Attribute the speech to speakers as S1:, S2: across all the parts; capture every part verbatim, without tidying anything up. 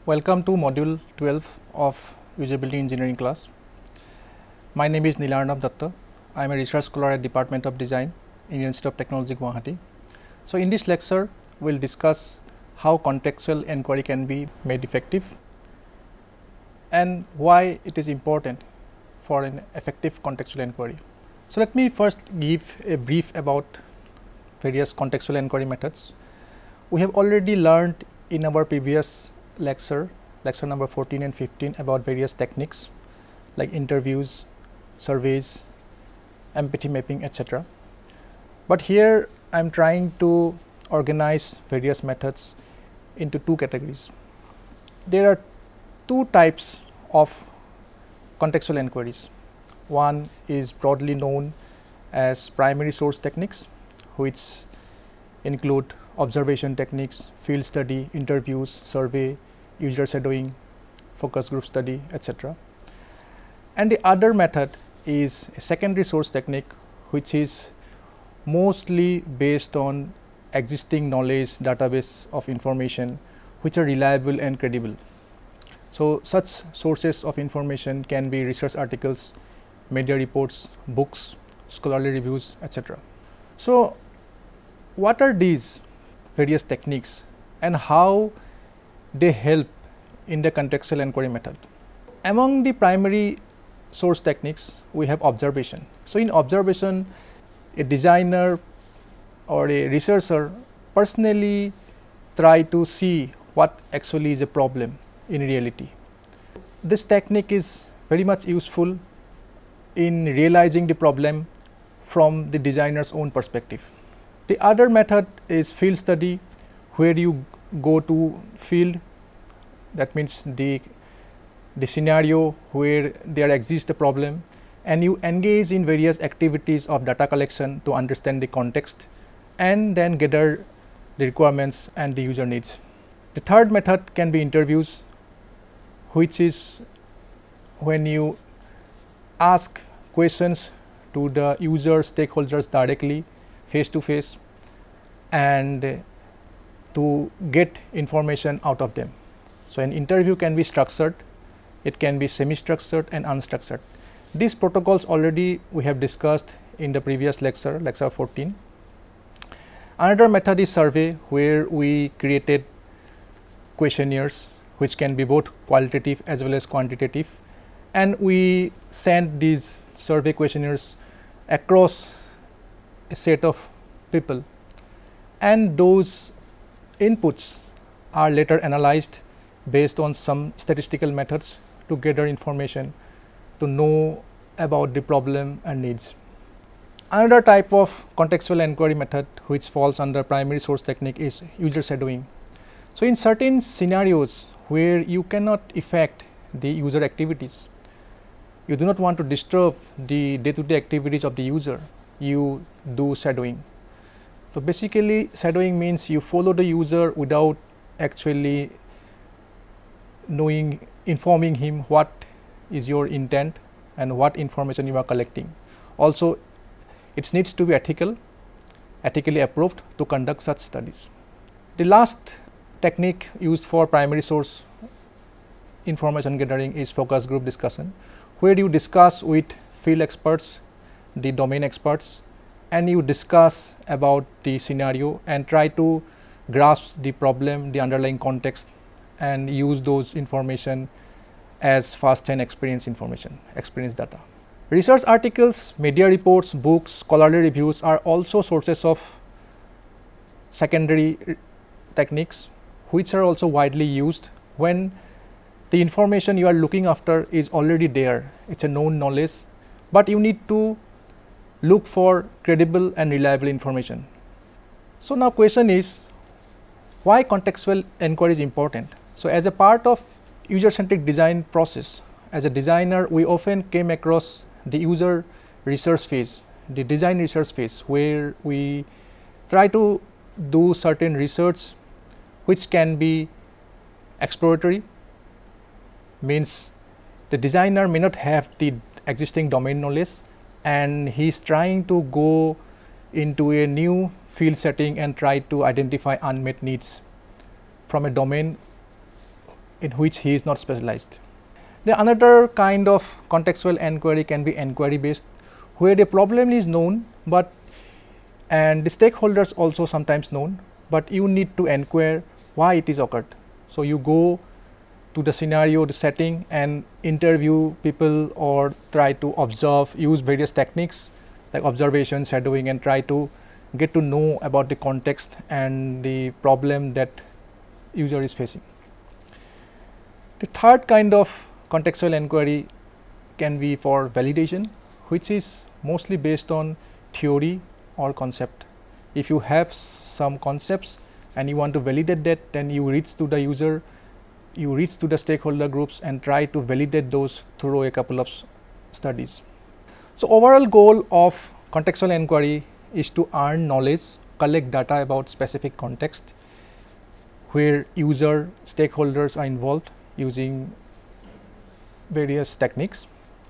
S1: Welcome to Module twelve of Usability Engineering class. My name is Nilarnav Datta. I am a research scholar at Department of Design, Indian Institute of Technology, Guwahati. So, in this lecture, we will discuss how contextual enquiry can be made effective and why it is important for an effective contextual enquiry. So, let me first give a brief about various contextual enquiry methods. We have already learned in our previous lecture, lecture number fourteen and fifteen, about various techniques like interviews, surveys, empathy mapping, et cetera. But here I am trying to organize various methods into two categories. There are two types of contextual enquiries. One is broadly known as primary source techniques, which include observation techniques, field study, interviews, survey, user shadowing, focus group study, et cetera. And the other method is a secondary source technique, which is mostly based on existing knowledge database of information which are reliable and credible. So, such sources of information can be research articles, media reports, books, scholarly reviews, et cetera. So, what are these various techniques and how they help in the contextual enquiry method? Among the primary source techniques, we have observation. So, in observation, a designer or a researcher personally try to see what actually is a problem in reality. This technique is very much useful in realizing the problem from the designer's own perspective. The other method is field study, where you go to field, that means the, the scenario where there exists a problem, and you engage in various activities of data collection to understand the context and then gather the requirements and the user needs. The third method can be interviews, which is when you ask questions to the user stakeholders directly, face to face, and to get information out of them. So, an interview can be structured, it can be semi-structured and unstructured. These protocols already we have discussed in the previous lecture, lecture fourteen. Another method is survey, where we created questionnaires which can be both qualitative as well as quantitative, and we send these survey questionnaires across a set of people, and those inputs are later analyzed based on some statistical methods to gather information to know about the problem and needs. Another type of contextual enquiry method which falls under primary source technique is user shadowing. So, in certain scenarios where you cannot affect the user activities, you do not want to disturb the day-to-day activities of the user, you do shadowing. So, basically shadowing means you follow the user without actually knowing, informing him what is your intent and what information you are collecting. Also, it needs to be ethical, ethically approved to conduct such studies. The last technique used for primary source information gathering is focus group discussion, where you discuss with field experts, the domain experts, and you discuss about the scenario and try to grasp the problem, the underlying context, and use those information as first hand experience information, experience data. Research articles, media reports, books, scholarly reviews are also sources of secondary techniques, which are also widely used when the information you are looking after is already there. It is a known knowledge, but you need to look for credible and reliable information. So, now question is, why contextual enquiry is important? So, as a part of user centric design process, as a designer we often came across the user research phase, the design research phase, where we try to do certain research which can be exploratory, means the designer may not have the existing domain knowledge and he is trying to go into a new field setting and try to identify unmet needs from a domain in which he is not specialized. The another kind of contextual enquiry can be enquiry based, where the problem is known, but and the stakeholders also sometimes known, but you need to inquire why it is occurred. So you go to the scenario, the setting, and interview people or try to observe, use various techniques like observation, shadowing, and try to get to know about the context and the problem that user is facing. The third kind of contextual enquiry can be for validation, which is mostly based on theory or concept. If you have some concepts and you want to validate that, then you reach to the user, you reach to the stakeholder groups and try to validate those through a couple of studies. So overall goal of contextual enquiry is to earn knowledge, collect data about specific context where user stakeholders are involved using various techniques.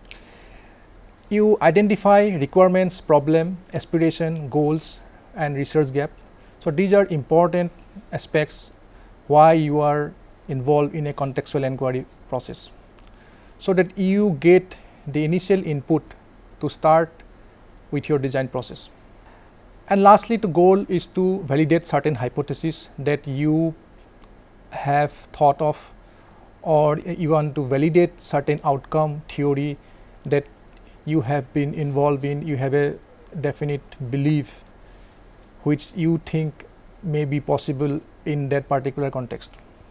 S1: You identify requirements, problem, aspiration, goals, and research gap. So these are important aspects why you are involved in a contextual enquiry process, so that you get the initial input to start with your design process. And lastly, the goal is to validate certain hypotheses that you have thought of, or you want to validate certain outcome theory that you have been involved in, you have a definite belief which you think may be possible in that particular context.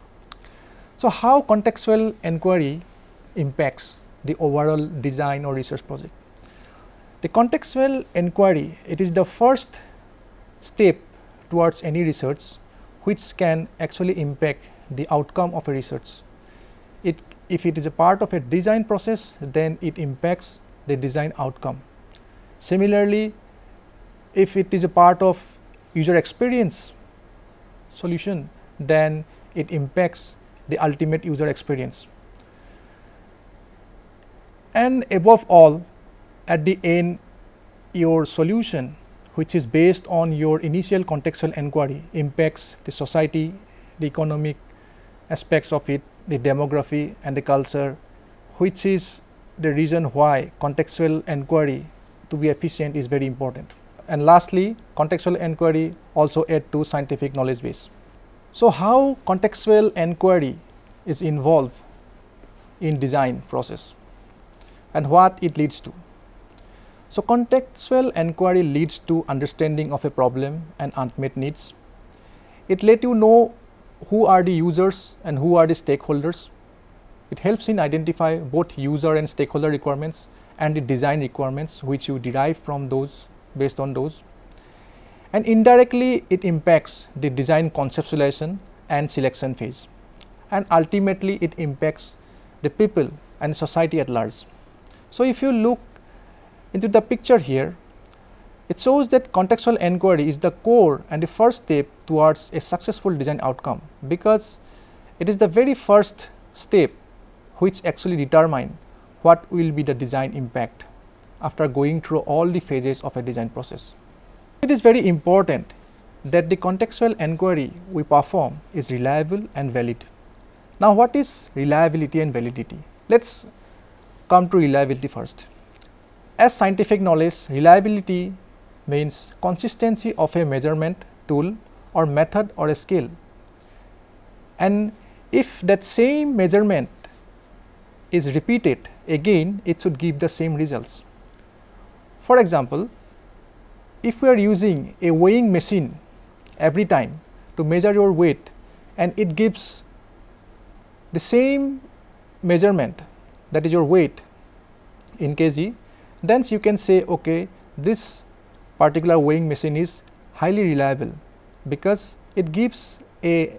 S1: So how contextual enquiry impacts the overall design or research project? The contextual enquiry, it is the first step towards any research which can actually impact the outcome of a research. It, if it is a part of a design process, then it impacts the design outcome. Similarly, if it is a part of user experience solution, then it impacts the ultimate user experience. And above all, at the end, your solution, which is based on your initial contextual enquiry, impacts the society, the economic aspects of it, the demography and the culture, which is the reason why contextual enquiry to be efficient is very important. And lastly, contextual enquiry also add to scientific knowledge base. So how contextual enquiry is involved in design process and what it leads to? So contextual enquiry leads to understanding of a problem and unmet needs. It let you know who are the users and who are the stakeholders. It helps in identify both user and stakeholder requirements and the design requirements which you derive from those, based on those. And indirectly, it impacts the design conceptualization and selection phase. And ultimately, it impacts the people and society at large. So if you look into the picture here, it shows that contextual enquiry is the core and the first step towards a successful design outcome, because it is the very first step which actually determines what will be the design impact after going through all the phases of a design process. It is very important that the contextual enquiry we perform is reliable and valid. Now, what is reliability and validity? Let's come to reliability first. As scientific knowledge, reliability means consistency of a measurement tool or method or a scale. And if that same measurement is repeated again, it should give the same results. For example, if we are using a weighing machine every time to measure your weight and it gives the same measurement, that is your weight in kg, then you can say, okay, this particular weighing machine is highly reliable because it gives a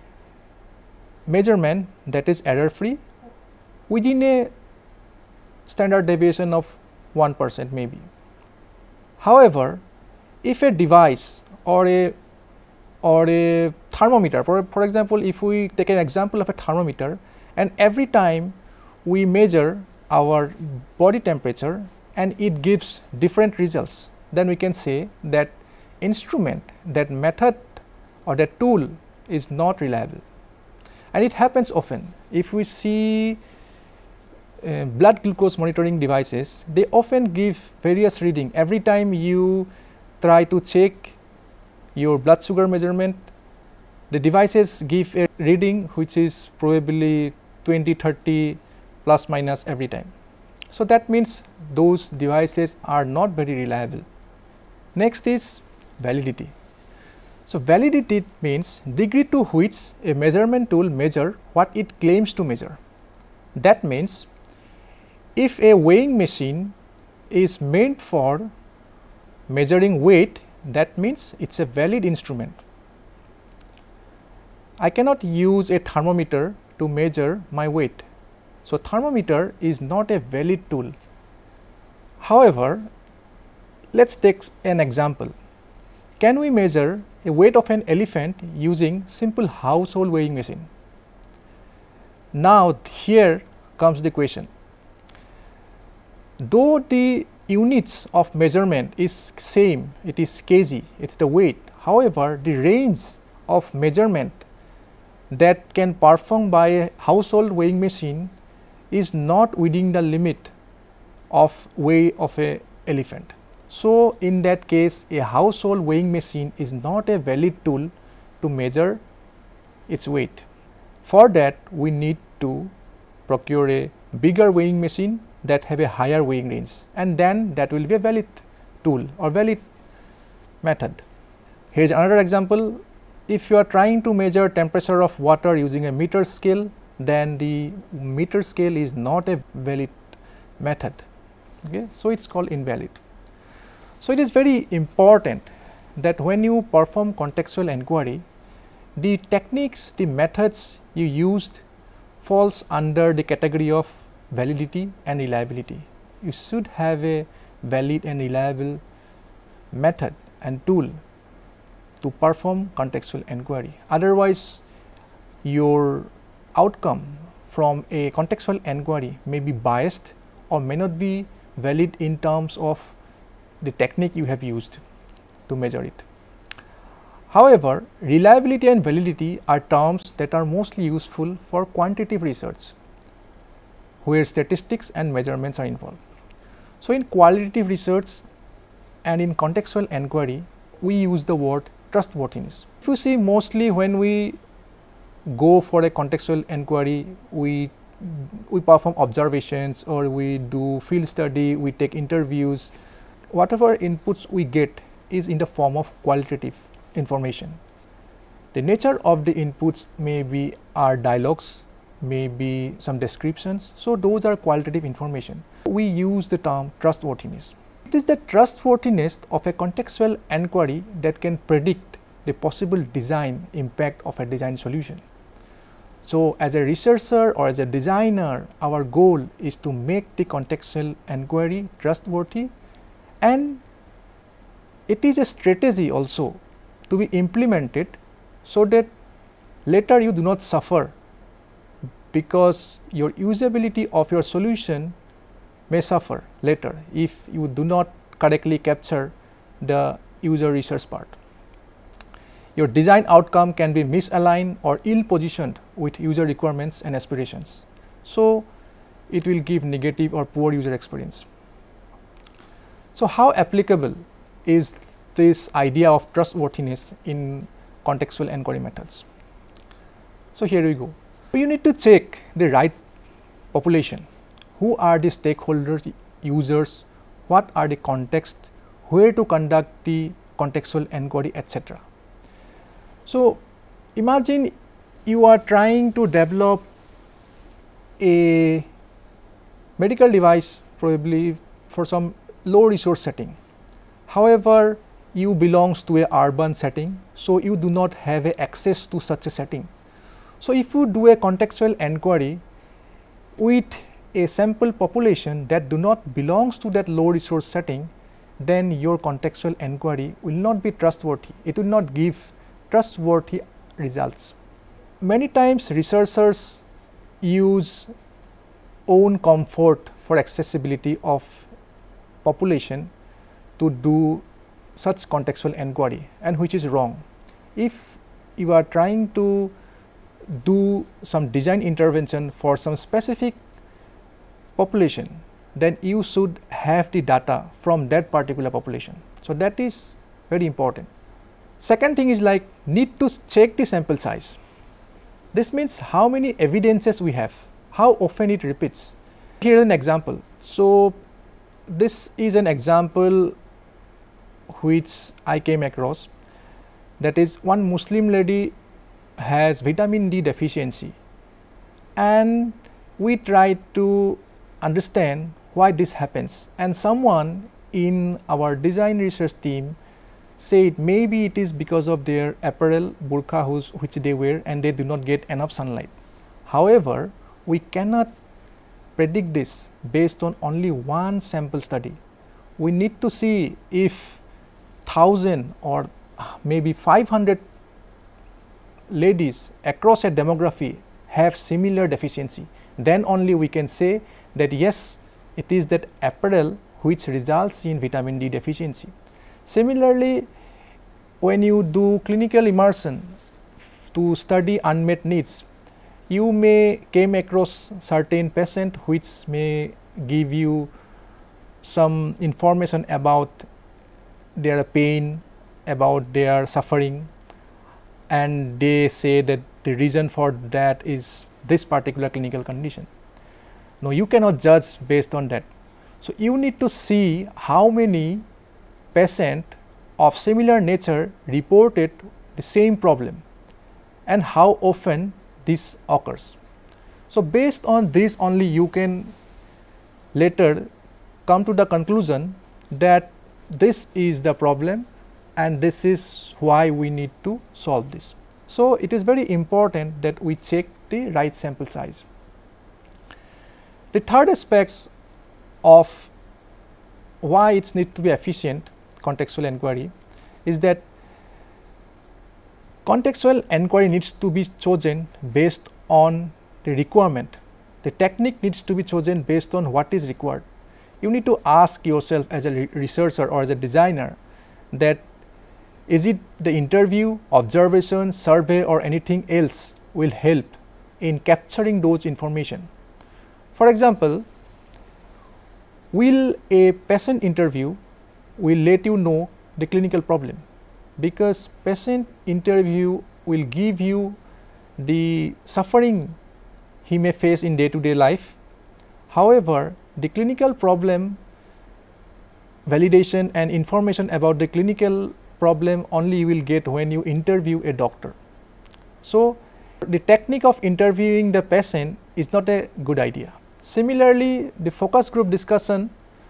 S1: measurement that is error free within a standard deviation of one percent maybe. However, if a device or a or a thermometer, for, for example, if we take an example of a thermometer and every time we measure our body temperature and it gives different results, then we can say that instrument, that method or that tool is not reliable. and it happens often. If we see uh, blood glucose monitoring devices, they often give various reading. Every time you try to check your blood sugar measurement, the devices give a reading which is probably twenty, thirty plus minus every time. So that means those devices are not very reliable. Next is validity. So validity means degree to which a measurement tool measure what it claims to measure. That means if a weighing machine is meant for measuring weight, that means it's a valid instrument. I cannot use a thermometer to measure my weight. So thermometer is not a valid tool. However, let's take an example. Can we measure a weight of an elephant using simple household weighing machine? Now here comes the question. Though the units of measurement is same, it is kg, it's the weight. However, the range of measurement that can perform by a household weighing machine is not within the limit of weight of a elephant. So in that case, a household weighing machine is not a valid tool to measure its weight. For that, we need to procure a bigger weighing machine that have a higher weighing range, and then that will be a valid tool or valid method. Here is another example. If you are trying to measure temperature of water using a meter scale, then the meter scale is not a valid method. Okay? So it's called invalid. So it is very important that when you perform contextual enquiry, the techniques, the methods you used falls under the category of validity and reliability. You should have a valid and reliable method and tool to perform contextual enquiry. Otherwise, your outcome from a contextual enquiry may be biased or may not be valid in terms of the technique you have used to measure it. However, reliability and validity are terms that are mostly useful for quantitative research, where statistics and measurements are involved. So in qualitative research and in contextual enquiry, we use the word trustworthiness. If you see, mostly when we go for a contextual enquiry, we we perform observations or we do field study, we take interviews. Whatever inputs we get is in the form of qualitative information. The nature of the inputs may be our dialogues, may be some descriptions. So those are qualitative information. We use the term trustworthiness. It is the trustworthiness of a contextual enquiry that can predict the possible design impact of a design solution. So as a researcher or as a designer, our goal is to make the contextual enquiry trustworthy, and it is a strategy also to be implemented so that later you do not suffer because your usability of your solution may suffer later if you do not correctly capture the user research part. Your design outcome can be misaligned or ill positioned with user requirements and aspirations. So it will give negative or poor user experience. So how applicable is this idea of trustworthiness in contextual enquiry methods? So here we go. You need to check the right population. Who are the stakeholders, users, what are the context, where to conduct the contextual enquiry, et cetera. So imagine you are trying to develop a medical device probably for some low resource setting. However, you belongs to a urban setting, so you do not have a access to such a setting. So if you do a contextual enquiry with a sample population that do not belongs to that low resource setting, then your contextual enquiry will not be trustworthy. It will not give trustworthy results. Many times researchers use own comfort for accessibility of population to do such contextual enquiry, and which is wrong. If you are trying to do some design intervention for some specific population, then you should have the data from that particular population. So that is very important. Second thing is like need to check the sample size. This means how many evidences we have, how often it repeats. Here is an example. So this is an example which I came across, that is one Muslim lady has vitamin D deficiency, and we tried to understand why this happens, and someone in our design research team said maybe it is because of their apparel, burqa whose, which they wear, and they do not get enough sunlight. However, we cannot predict this based on only one sample study. We need to see if thousand or maybe five hundred ladies across a demography have similar deficiency, then only we can say that yes, it is that apparel which results in vitamin D deficiency. Similarly, when you do clinical immersion to study unmet needs, you may came across certain patient which may give you some information about their pain, about their suffering, and they say that the reason for that is this particular clinical condition. No, you cannot judge based on that. So you need to see how many patients of similar nature reported the same problem and how often this occurs. So based on this only you can later come to the conclusion that this is the problem and this is why we need to solve this. So it is very important that we check the right sample size. The third aspect of why it needs to be efficient contextual enquiry is that contextual enquiry needs to be chosen based on the requirement. The technique needs to be chosen based on what is required. You need to ask yourself as a re researcher or as a designer that is it the interview, observation, survey or anything else will help in capturing those information. For example, will a patient interview will let you know the clinical problem, because patient interview will give you the suffering he may face in day-to-day life. However, the clinical problem validation and information about the clinical problem only you will get when you interview a doctor. So the technique of interviewing the patient is not a good idea. Similarly, the focus group discussion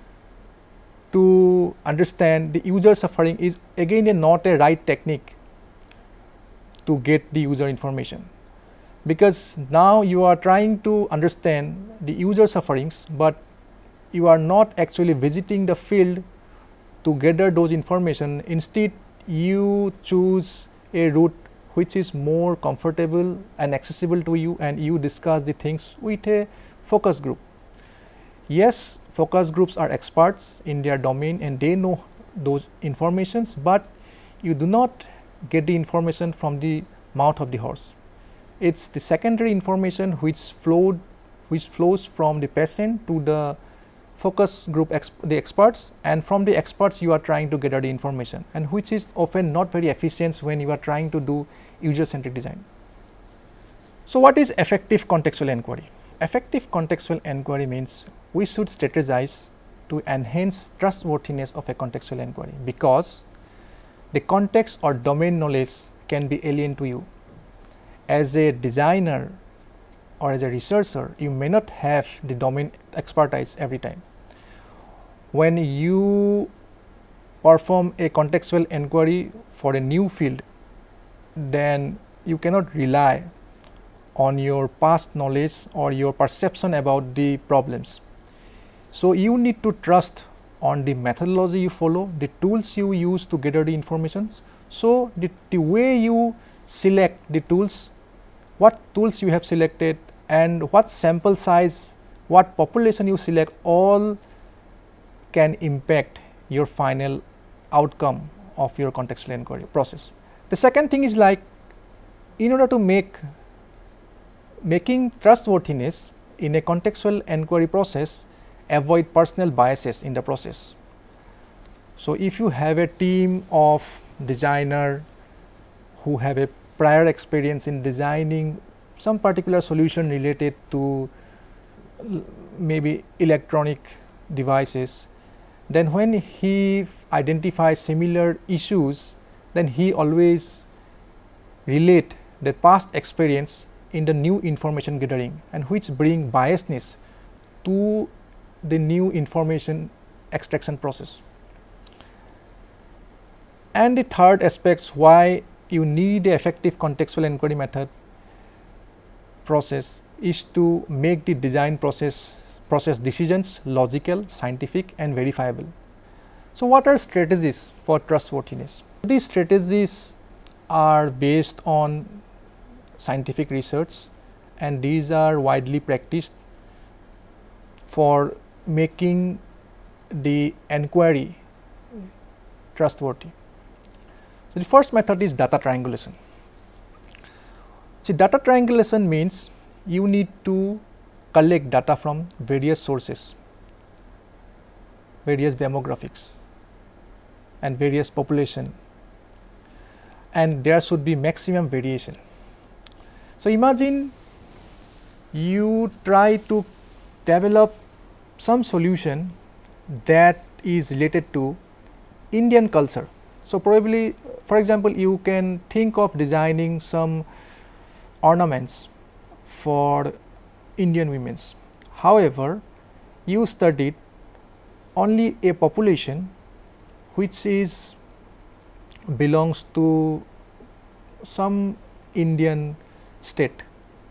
S1: to understand the user suffering is again a not a right technique to get the user information, because now you are trying to understand the user sufferings, but you are not actually visiting the field to gather those information. Instead, you choose a route which is more comfortable and accessible to you, and you discuss the things with a focus group. Yes, focus groups are experts in their domain and they know those informations, but you do not get the information from the mouth of the horse. It's the secondary information which flowed, which flows from the patient to the focus group, exp the experts, and from the experts you are trying to gather the information, and which is often not very efficient when you are trying to do user-centric design. So what is effective contextual enquiry? Effective contextual enquiry means we should strategize to enhance trustworthiness of a contextual enquiry, because the context or domain knowledge can be alien to you. As a designer or as a researcher, you may not have the domain expertise every time. When you perform a contextual enquiry for a new field, then you cannot rely on your past knowledge or your perception about the problems. So you need to trust on the methodology you follow, the tools you use to gather the information. So the, the way you select the tools, what tools you have selected, and what sample size, what population you select, all can impact your final outcome of your contextual enquiry process. The second thing is like, in order to make making trustworthiness in a contextual enquiry process avoid personal biases in the process. So, if you have a team of designer who have a prior experience in designing some particular solution related to maybe electronic devices, then when he identifies similar issues, then he always relate the past experience in the new information gathering, and which bring biasness to the new information extraction process. And the third aspect why you need a effective contextual enquiry method process is to make the design process process decisions logical, scientific and verifiable. So, what are strategies for trustworthiness? These strategies are based on scientific research, and these are widely practiced for making the enquiry trustworthy. So, the first method is data triangulation. So, data triangulation means you need to collect data from various sources, various demographics and various population, and there should be maximum variation. So, imagine you try to develop some solution that is related to Indian culture. So, probably for example, you can think of designing some ornaments for Indian women. However, you studied only a population which is belongs to some Indian state.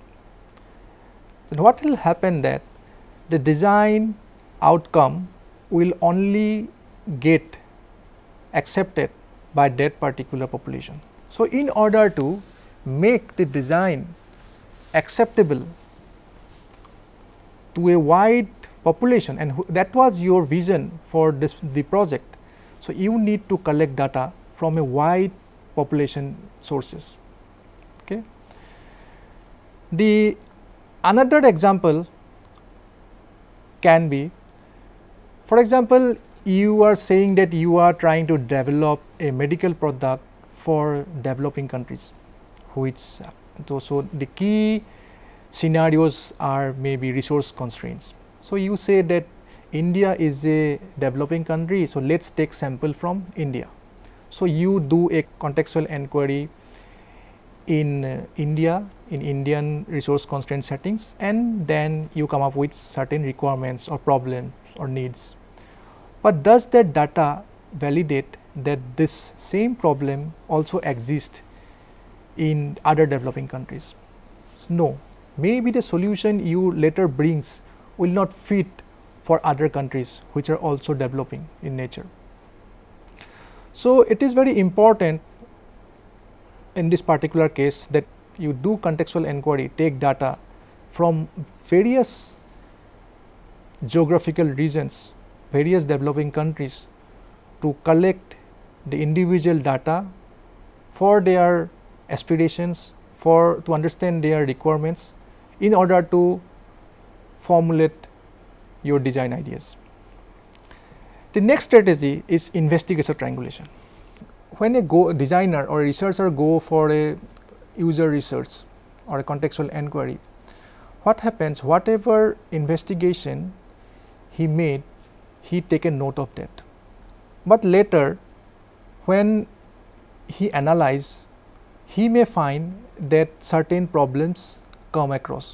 S1: Then what will happen that the design outcome will only get accepted by that particular population. So, in order to make the design acceptable to a wide population, and that was your vision for this the project. So, you need to collect data from a wide population sources. Okay. The another example can be, for example, you are saying that you are trying to develop a medical product for developing countries, which so the key scenarios are maybe resource constraints. So, you say that India is a developing country, so let us take sample from India. So, you do a contextual enquiry in uh, India, in Indian resource constraint settings, and then you come up with certain requirements or problems or needs. But does that data validate that this same problem also exists in other developing countries? No, maybe the solution you later brings will not fit for other countries which are also developing in nature. So, it is very important in this particular case that you do contextual enquiry, take data from various geographical regions, various developing countries, to collect the individual data for their aspirations, for to understand their requirements in order to formulate your design ideas. The next strategy is investigation triangulation. When a go designer or a researcher go for a user research or a contextual enquiry, what happens, whatever investigation he made, he take a note of that. But later when he analyze, he may find that certain problems come across.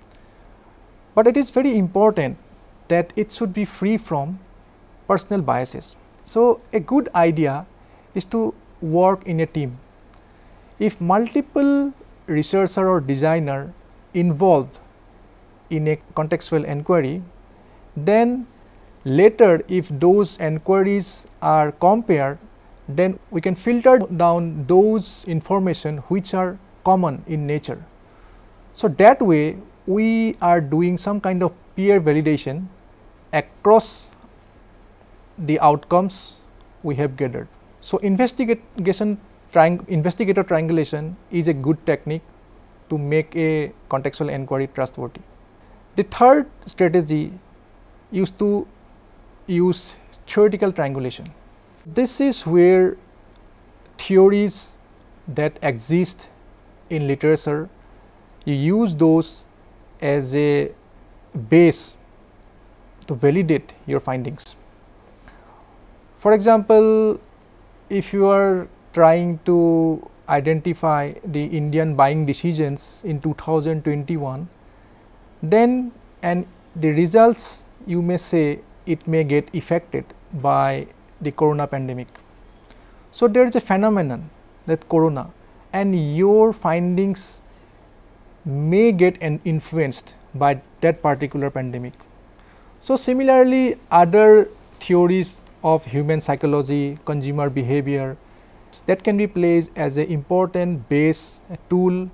S1: But it is very important that it should be free from personal biases. So, a good idea is to work in a team. If multiple researcher or designer involved in a contextual enquiry, then later if those enquiries are compared, then we can filter down those information which are common in nature. So, that way we are doing some kind of peer validation across the outcomes we have gathered. So, investigation triang investigator triangulation is a good technique to make a contextual enquiry trustworthy. The third strategy is to use theoretical triangulation. This is where theories that exist in literature, you use those as a base to validate your findings. For example, if you are trying to identify the Indian buying decisions in two thousand twenty-one, then and the results you may say it may get affected by the corona pandemic. So there is a phenomenon that corona and your findings may get an influenced by that particular pandemic. So similarly, other theories of human psychology, consumer behavior, that can be placed as an important base, a tool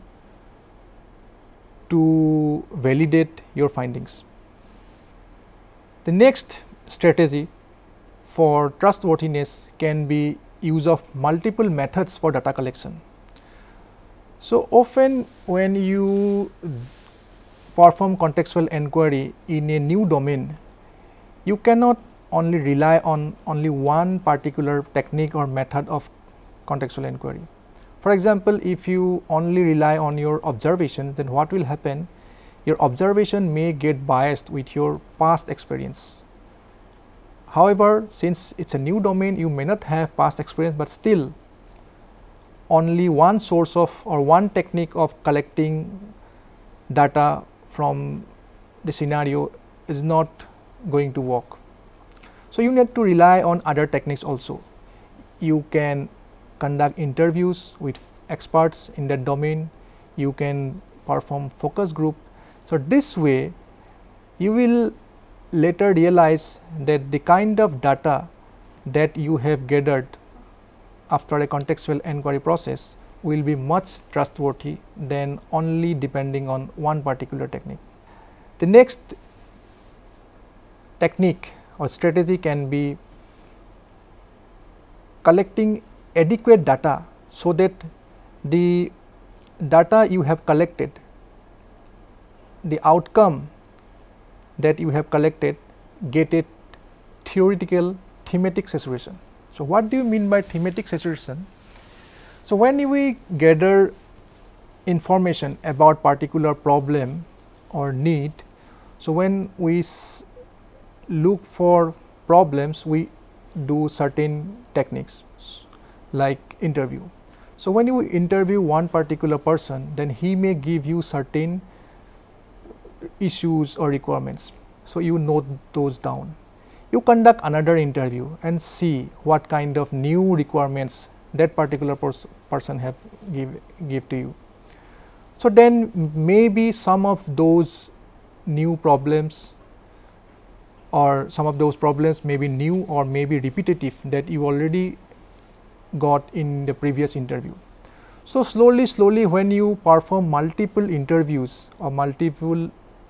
S1: to validate your findings. The next strategy for trustworthiness can be use of multiple methods for data collection. So often when you perform contextual enquiry in a new domain, you cannot only rely on only one particular technique or method of contextual enquiry. For example, if you only rely on your observations, then what will happen? Your observation may get biased with your past experience. However, since it's a new domain, you may not have past experience, but still only one source of or one technique of collecting data from the scenario is not going to work. So you need to rely on other techniques also. You can conduct interviews with experts in that domain. You can perform focus group. So this way you will later realize that the kind of data that you have gathered after a contextual enquiry process will be much trustworthy than only depending on one particular technique. The next technique or strategy can be collecting adequate data so that the data you have collected, the outcome that you have collected, get a theoretical thematic saturation. So what do you mean by thematic saturation? So when we gather information about particular problem or need, so when we s look for problems, we do certain techniques like interview. So when you interview one particular person, then he may give you certain issues or requirements. So you note those down. You conduct another interview and see what kind of new requirements that particular pers person have give, give to you. So then maybe some of those new problems or some of those problems may be new or may be repetitive that you already got in the previous interview. So slowly, slowly when you perform multiple interviews or multiple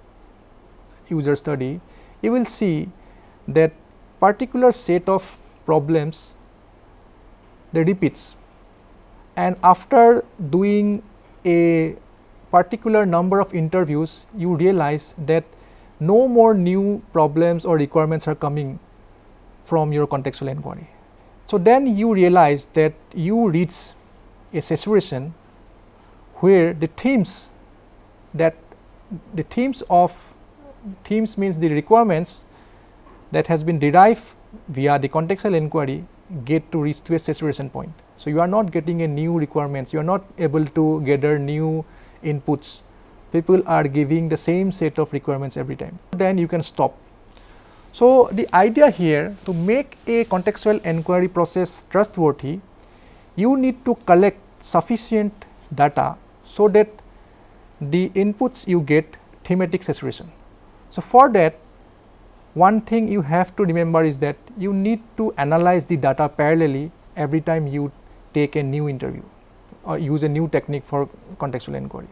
S1: user study, you will see that particular set of problems they repeats, and after doing a particular number of interviews, you realize that no more new problems or requirements are coming from your contextual enquiry. So then you realize that you reach a saturation where the themes that the themes of themes means the requirements that has been derived via the contextual enquiry get to reach to a saturation point. So you are not getting a new requirements, you are not able to gather new inputs. People are giving the same set of requirements every time. Then you can stop. So the idea here, to make a contextual enquiry process trustworthy, you need to collect sufficient data so that the inputs you get thematic saturation. So for that, one thing you have to remember is that you need to analyze the data parallelly every time you take a new interview or use a new technique for contextual enquiry.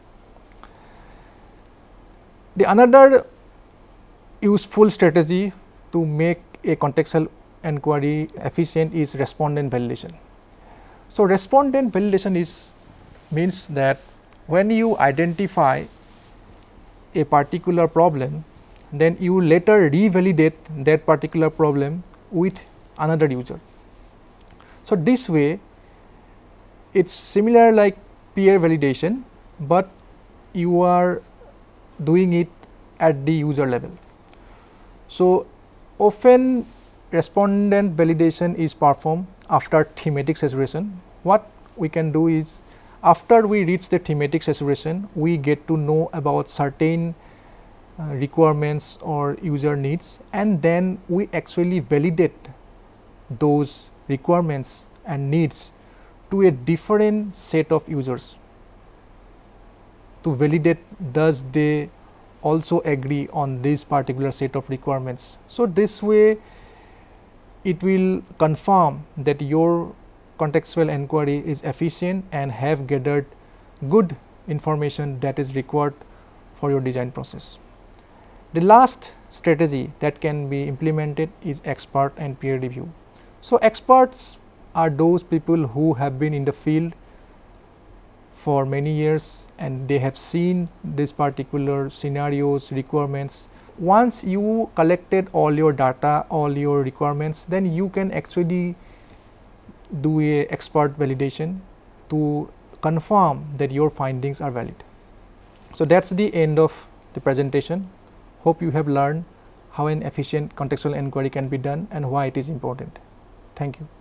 S1: The another useful strategy to make a contextual enquiry efficient is respondent validation. So respondent validation is means that when you identify a particular problem, then you later revalidate that particular problem with another user. So, this way it is similar like peer validation, but you are doing it at the user level. So, often respondent validation is performed after thematic saturation. What we can do is, after we reach the thematic saturation, we get to know about certain uh, requirements or user needs, and then we actually validate those requirements and needs to a different set of users to validate does they also agree on this particular set of requirements. So, this way it will confirm that your contextual enquiry is efficient and have gathered good information that is required for your design process. The last strategy that can be implemented is expert and peer review. So, experts are those people who have been in the field for many years and they have seen this particular scenarios, requirements. Once you collected all your data, all your requirements, then you can actually do a expert validation to confirm that your findings are valid. So, that is the end of the presentation. Hope you have learned how an efficient contextual enquiry can be done and why it is important. Thank you.